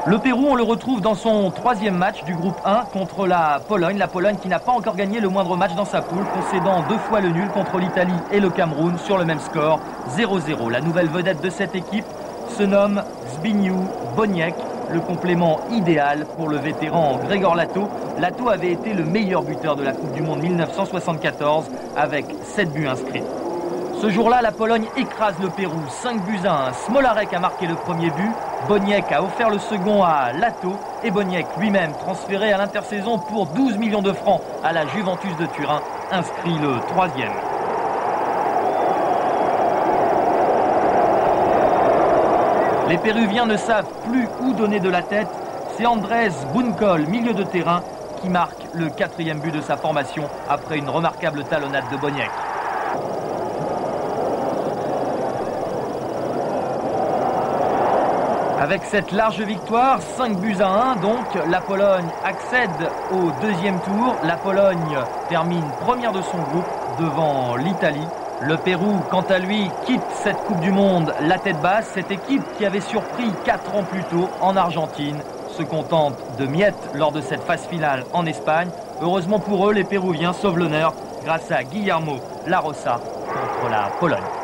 Le Pérou, on le retrouve dans son troisième match du groupe 1 contre la Pologne. La Pologne qui n'a pas encore gagné le moindre match dans sa poule, concédant 2 fois le nul contre l'Italie et le Cameroun sur le même score, 0-0. La nouvelle vedette de cette équipe se nomme Zbigniew Boniek, le complément idéal pour le vétéran Grzegorz Lato. Lato avait été le meilleur buteur de la Coupe du Monde 1974 avec 7 buts inscrits. Ce jour-là, la Pologne écrase le Pérou, 5-1. Smolarek a marqué le premier but, Boniek a offert le second à Lato et Boniek lui-même, transféré à l'intersaison pour 12 millions de francs à la Juventus de Turin, inscrit le troisième. Les Péruviens ne savent plus où donner de la tête. C'est Andrés Bunkol, milieu de terrain, qui marque le 4e but de sa formation après une remarquable talonnade de Boniek. Avec cette large victoire, 5-1, donc la Pologne accède au deuxième tour. La Pologne termine première de son groupe devant l'Italie. Le Pérou, quant à lui, quitte cette Coupe du Monde la tête basse. Cette équipe qui avait surpris 4 ans plus tôt en Argentine se contente de miettes lors de cette phase finale en Espagne. Heureusement pour eux, les Péruviens sauvent l'honneur grâce à Guillermo La Rosa contre la Pologne.